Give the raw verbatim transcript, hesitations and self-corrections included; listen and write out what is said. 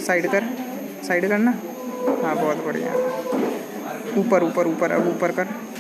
Side कर, side करना। हाँ बहुत बढ़िया। ऊपर ऊपर ऊपर, अब ऊपर कर।